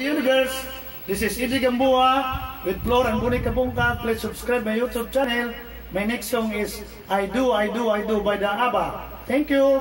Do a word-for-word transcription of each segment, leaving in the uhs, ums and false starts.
Universe. This is Eddie Gamboa with Flor and Bunny Kabungka. Please subscribe my YouTube channel. My next song is I Do, I Do, I Do by the ABBA. Thank you.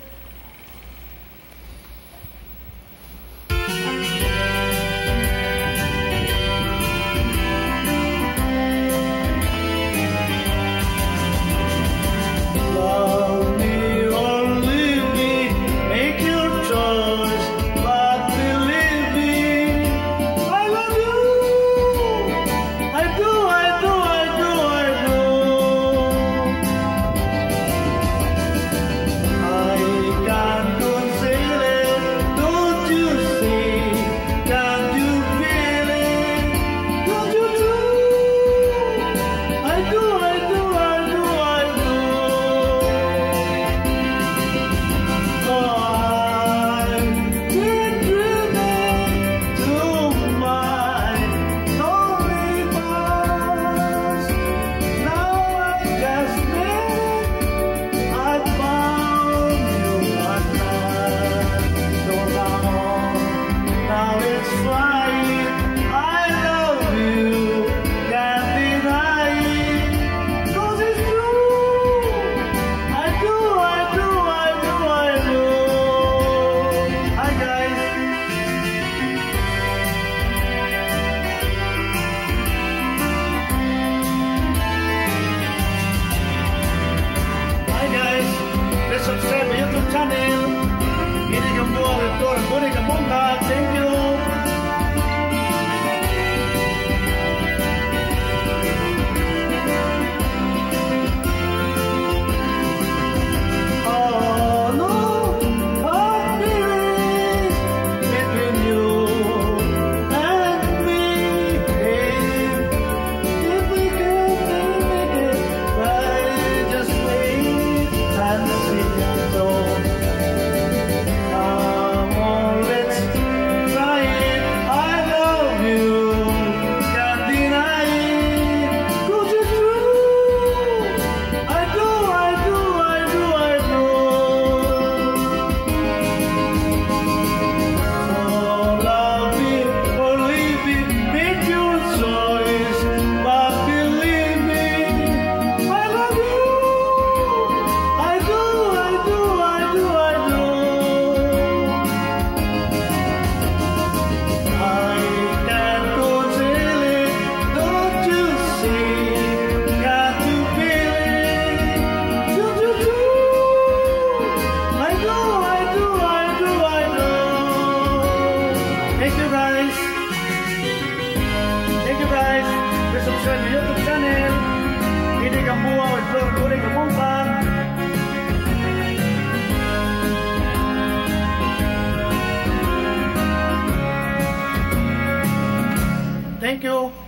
Subscribe my YouTube channel. Eddie Gamboa with Flor and Bunny Kabungka. Thank you. Oh no, what feelings between you and me? If we could make it right, just wait and see. Thank you guys. Thank you guys. Please subscribe to YouTube channel. Eddie Gamboa with Flor and Bunny Kabungka. Thank you.